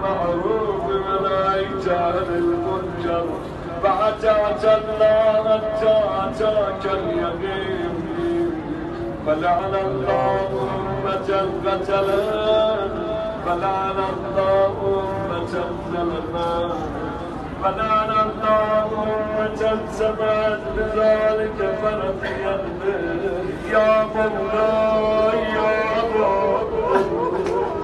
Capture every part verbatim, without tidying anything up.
بالمعروف ونهيت عن المنكر فأتعت الله حتى أتاك اليقين فلعن الله أمة القتلان فلعن الله أمة الظلمان فلعن الله أمة سمعت بذلك فرضيت به يا مولاي يا مولاي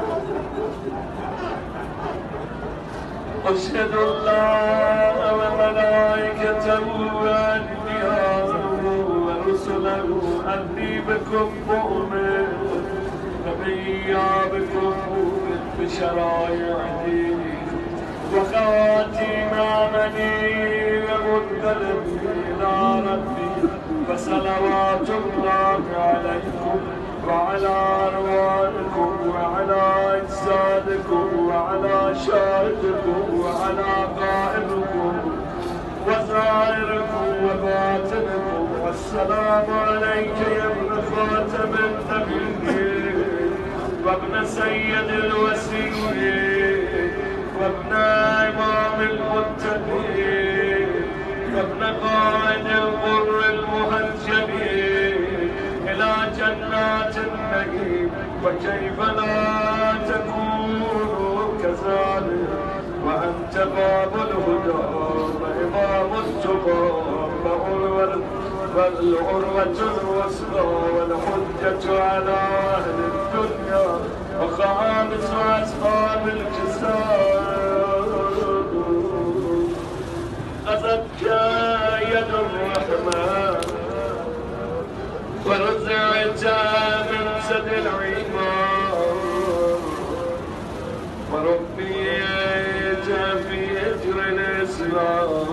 أشهد الله وملائكته وأنبياءه ورسله أني بكم مؤمن نبيا بكم مؤمن بشرائع ديني وخواتيم عملي ومنقلب إلى ربي فصلوات الله عليكم وعلى أرواحكم وعلى أجسادكم وعلى شاهدكم وعلى قائمكم وزائركم وباطنكم والسلام عليك يا ابن خاتم النبيين وابن سيد الوسيين وابن إمام المتقين وابن قائد الغر المهجبين إلى جنات النعيم وكيف لا تكون كذلك وأنت باب الهدى وإمام التقى والعروة الوثقى والحجة على أهل الدنيا وخامس أصحاب الجساد أخذتك يد الرحمن ورزعت من سد العمار وربيت في أجر الإسلام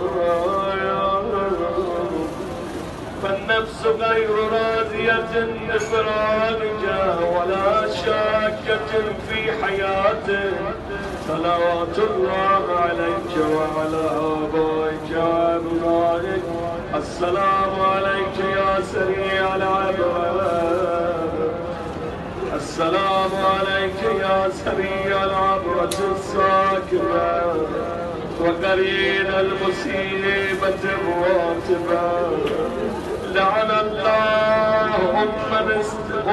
فالنفس غير راضية بفراقك ولا شاكة في حياته صلوات الله عليك وعلى آبائك وأبنائك السلام عليك يا سريع العبرة السلام عليك يا سريع العبرة الساكبة وقرين المصيبة الراتبة لعن الله أمة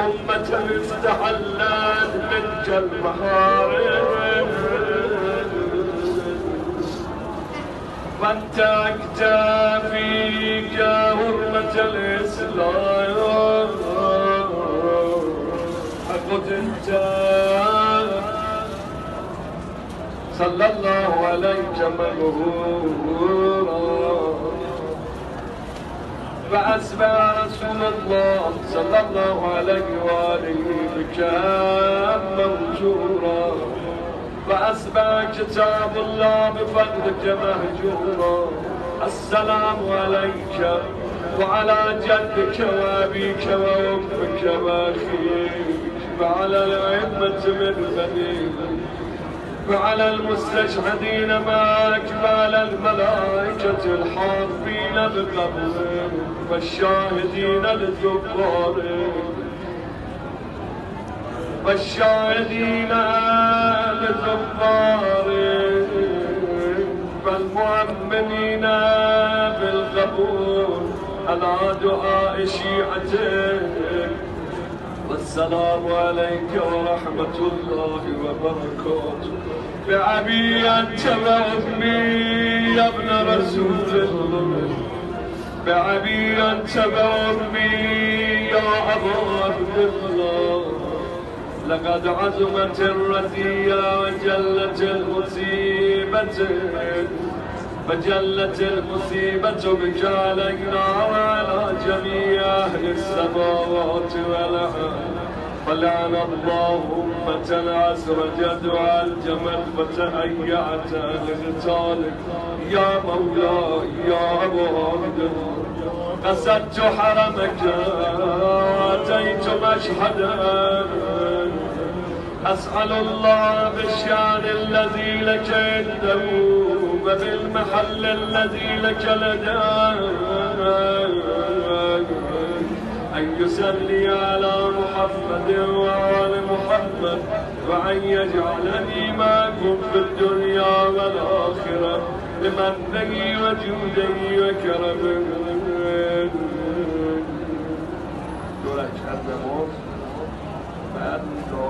استحلت منك المحارم وانتهكت فيك حرمة الإسلام قتلت صلى الله عليك مغفورا فأسمع رسول الله صلى الله عليه وآله بك موجورا فأسمع كتاب الله بفضلك مهجورا السلام عليك وعلى جدك وأبيك وأمك وأخيك وعلى الأئمة من بنيك وعلى المستشهدين معك وعلى الملائكة الحافين بقبرك والشاهدين الجبار والشاهدين الجبار والمؤمنين بالقبول على دعاء شيعتك والسلام عليك ورحمة الله وبركاته بأبي أنت وأمي يا ابن رسول الله بأبي أنت وأمي يا أبا عبد الله لقد عزمت الرثية وجلت المصيبة فجلت المصيبة بك علينا وعلى جميع أهل السماوات والأرض فلعن الله أمة الأسرج دعا الجمل فتهيأت لقتالك يا مولاي يا أبا عبد الله قصدت حرمك وأتيت مشهدا أسأل الله بالشان الذي لك عنده وبالمحل الذي لك لدى أن يصلي على محمد وآل محمد وأن يجعلني معكم في الدنيا والآخرة بمنه وجوده وكرمه. دورك از نماز بعد دعا